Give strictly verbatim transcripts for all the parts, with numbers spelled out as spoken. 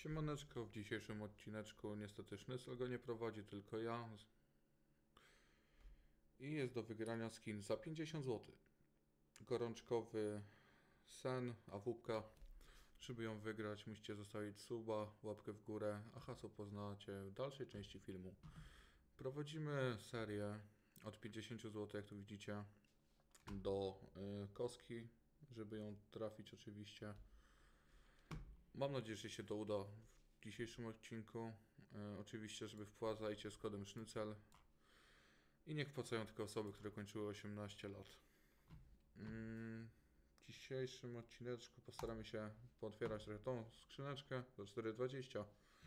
Siemaneczko, w dzisiejszym odcineczku niestety Sznycel go nie prowadzi, tylko ja. I jest do wygrania skin za pięćdziesiąt złotych. Gorączkowy sen, A W P. Żeby ją wygrać, musicie zostawić suba, łapkę w górę, a hasło poznacie w dalszej części filmu. Prowadzimy serię od pięćdziesiąt złotych, jak tu widzicie, do y, kostki, żeby ją trafić oczywiście. Mam nadzieję, że się to uda w dzisiejszym odcinku. E, oczywiście, żeby wpłacajcie z kodem Sznycel i niech wpłacają tylko osoby, które kończyły osiemnaście lat. Mm, w dzisiejszym odcineczku postaramy się pootwierać trochę tą skrzyneczkę za cztery dwadzieścia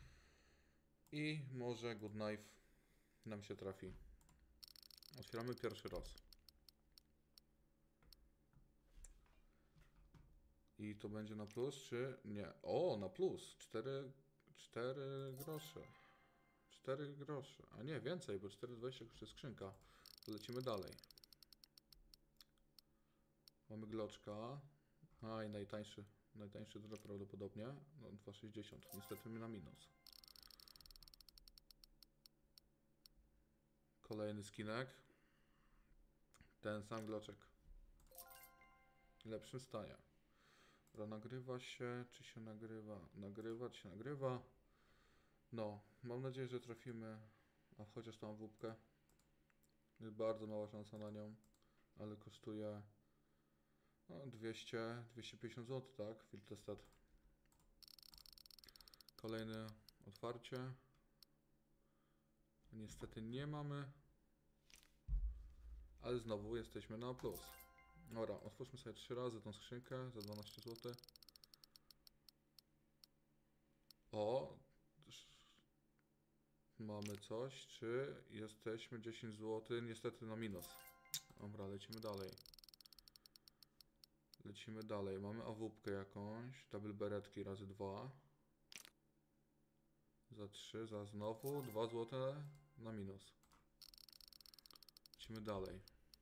i może Good Knife nam się trafi. Otwieramy pierwszy raz. I to będzie na plus, czy nie? O, na plus. cztery, cztery grosze. cztery grosze. A nie, więcej, bo cztery dwadzieścia kosztuje skrzynka. Lecimy dalej. Mamy gloczka. A i najtańszy. Najtańszy drop prawdopodobnie. No, dwa sześćdziesiąt. Niestety na minus. Kolejny skinek. Ten sam gloczek. W lepszym stanie. Dobra, nagrywa się, czy się nagrywa? Nagrywa, czy się nagrywa? No, mam nadzieję, że trafimy. A chociaż tą wódkę. Jest bardzo mała szansa na nią. Ale kosztuje no, dwieście dwieście pięćdziesiąt złotych, tak? Filtestat. Kolejne otwarcie. Niestety nie mamy. Ale znowu jesteśmy na plus. Dobra, otwórzmy sobie trzy razy tą skrzynkę za dwanaście złotych. O! Mamy coś, czy jesteśmy dziesięć złotych? Niestety na minus. Dobra, lecimy dalej. Lecimy dalej. Mamy A W P jakąś. Double beretki razy dwa. Za trzy, za znowu dwa złote na minus. Lecimy dalej.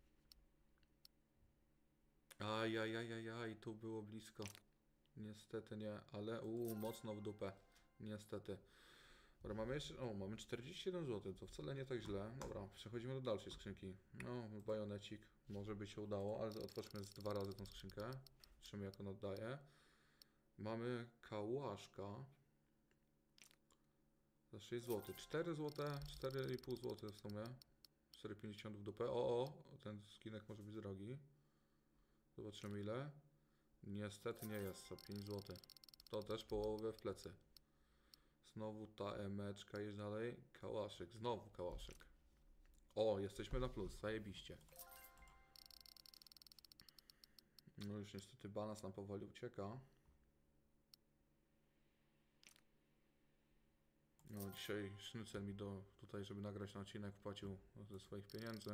Ajajajajaj, tu było blisko. Niestety nie, ale uuu, mocno w dupę. Niestety. Dobra, mamy jeszcze, o, mamy czterdzieści jeden złotych, to wcale nie tak źle. Dobra, przechodzimy do dalszej skrzynki. No, bajonecik, może by się udało, ale otwórzmy z dwa razy tą skrzynkę. Zobaczymy, jak on oddaje. Mamy kałaszka. Za sześć złotych, cztery złote, cztery i pół złotych w sumie. cztery pięćdziesiąt w dupę. O, o, ten skinek może być drogi. Zobaczymy ile. Niestety nie jest, za pięć złotych. To też połowę w plecy. Znowu ta emeczka, jest dalej. Kałaszek, znowu kałaszek. O, jesteśmy na plus, zajebiście. No już niestety balans nam powoli ucieka. No dzisiaj Sznycel mi do tutaj, żeby nagrać na odcinek, wpłacił ze swoich pieniędzy.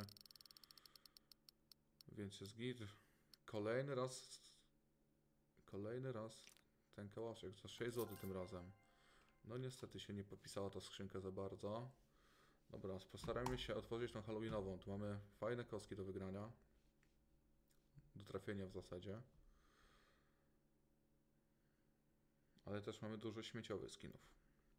Więc jest git. Kolejny raz. Kolejny raz ten kałaszek za sześć złotych tym razem. No niestety się nie popisała ta skrzynka za bardzo. Dobra, postarajmy się otworzyć tą halloweenową. Tu mamy fajne kostki do wygrania. Do trafienia w zasadzie. Ale też mamy dużo śmieciowych skinów.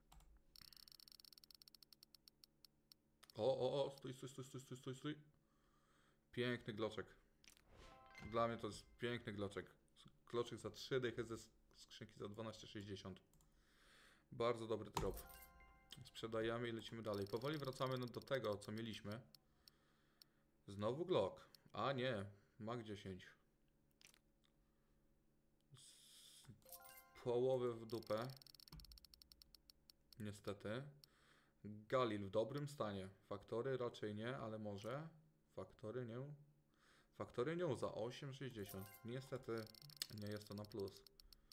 O, o, o, stój, stój, stój, stój, stój, stój, stój. Piękny gloczek. Dla mnie to jest piękny gloczek. Gloczek za trzy dychy ze skrzynki za dwanaście sześćdziesiąt. Bardzo dobry drop. Sprzedajemy i lecimy dalej. Powoli wracamy do tego, co mieliśmy. Znowu Glock. A nie, Mag dziesięć. Z połowy w dupę. Niestety. Galil w dobrym stanie. Faktory raczej nie, ale może. Faktory nie. Faktory nie za osiem sześćdziesiąt. Niestety nie jest to na plus.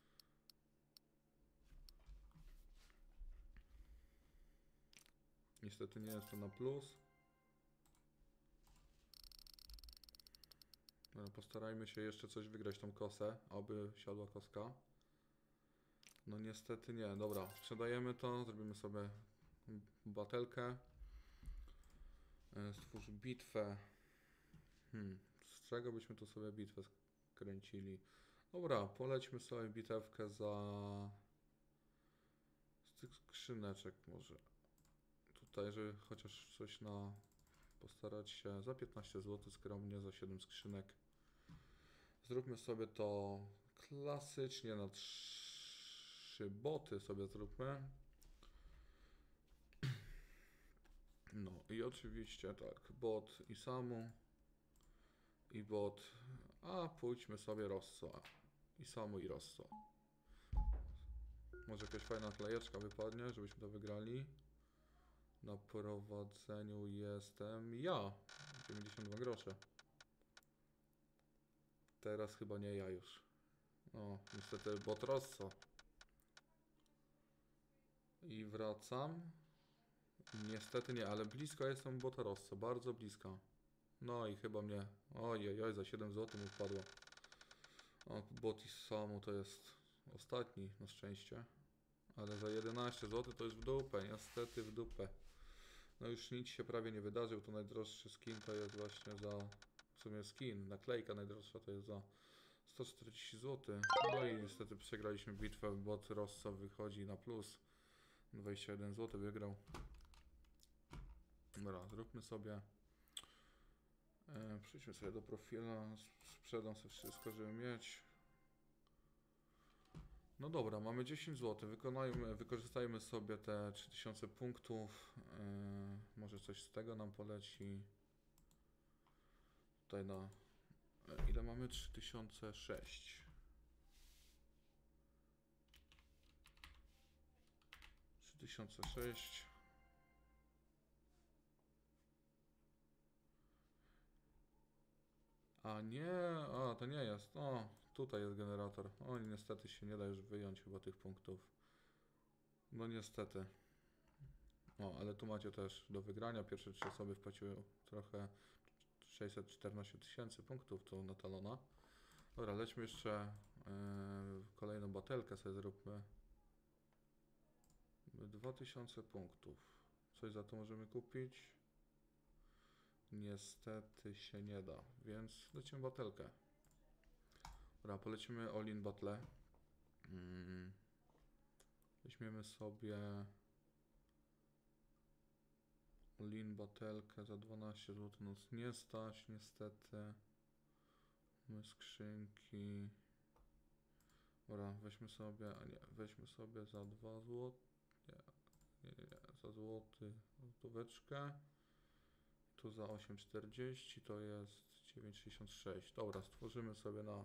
Niestety nie jest to na plus. No, postarajmy się jeszcze coś wygrać tą kosę, aby siadła koska. No niestety nie. Dobra, sprzedajemy to, zrobimy sobie batelkę. Stwórz bitwę. Hmm, z czego byśmy tu sobie bitwę skręcili? Dobra, polećmy sobie bitewkę za skrzyneczek może. Tutaj, żeby chociaż coś na... postarać się za piętnaście złotych skromnie, za siedem skrzynek. Zróbmy sobie to klasycznie na trzy boty sobie zróbmy. No i oczywiście tak, bot i samu i bot, a pójdźmy sobie Rosso i samu i Rosso. Może jakaś fajna klejeczka wypadnie, żebyśmy to wygrali. Na prowadzeniu jestem ja, dziewięćdziesiąt dwa grosze. Teraz chyba nie ja już. No, niestety bot Rosso. I wracam. Niestety nie, ale blisko jestem bota Rosso, bardzo blisko. No i chyba mnie, ojej, oj, za siedem złotych mi wpadło. O, bot i samu to jest ostatni, na szczęście. Ale za jedenaście złotych to jest w dupę, niestety w dupę. No już nic się prawie nie wydarzył, to najdroższy skin to jest właśnie za... W sumie skin, naklejka najdroższa to jest za sto czterdzieści złotych. No i niestety przegraliśmy bitwę, bot Rosso wychodzi na plus. dwadzieścia jeden złotych wygrał. Dobra, zróbmy sobie... E, Przyjdźmy sobie do profila, sprzedam sobie wszystko, żeby mieć. No dobra, mamy dziesięć złotych, wykonajmy, wykorzystajmy sobie te trzy tysiące punktów. E, może coś z tego nam poleci. Tutaj na... E, ile mamy? trzy tysiące sześć. trzy tysiące sześć. A nie, a to nie jest. O, tutaj jest generator. O, niestety się nie da już wyjąć chyba tych punktów. No niestety. O, ale tu macie też do wygrania. Pierwsze trzy osoby wpłaciły trochę sześćset czternaście tysięcy punktów tu na talona. Dobra, lećmy jeszcze yy, kolejną batelkę sobie zróbmy. dwa tysiące punktów. Coś za to możemy kupić? Niestety się nie da, więc lecimy batelkę. Dobra, polecimy all in battle. Hmm. Weźmiemy sobie all in batelkę za dwanaście złotych. Nas nie stać niestety. My skrzynki. Dobra, weźmy sobie, a nie, weźmy sobie za dwa złote. Nie, nie, nie, nie, za złoty gotóweczkę. Tu za osiem czterdzieści to jest dziewięć sześćdziesiąt sześć. Dobra, stworzymy sobie na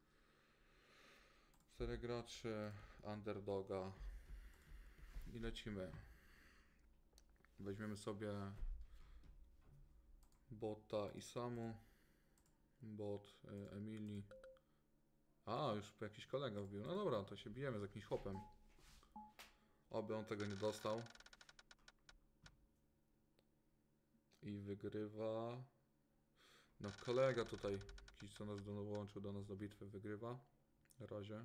cztery graczy underdoga i lecimy. Weźmiemy sobie bota i samu. Bot y, Emilii. A, już jakiś kolega wbił. No dobra, to się bijemy z jakimś chłopem. Oby on tego nie dostał. I wygrywa. No kolega tutaj, jakiś co nas dołączył do nas do bitwy, wygrywa. Na razie.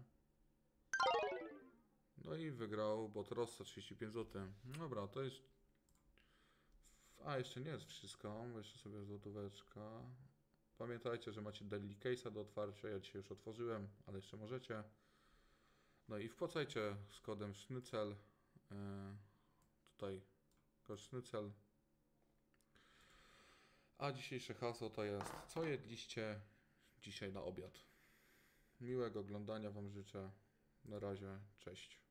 No i wygrał bot Rosso trzydzieści pięć złotych. Dobra, to jest... A, jeszcze nie jest wszystko. Jeszcze sobie złotóweczka. Pamiętajcie, że macie daily case'a do otwarcia. Ja dzisiaj już otworzyłem, ale jeszcze możecie. No i wpłacajcie z kodem Sznycel. Yy, tutaj kod Sznycel. A dzisiejsze hasło to jest: co jedliście dzisiaj na obiad? Miłego oglądania Wam życzę. Na razie, cześć.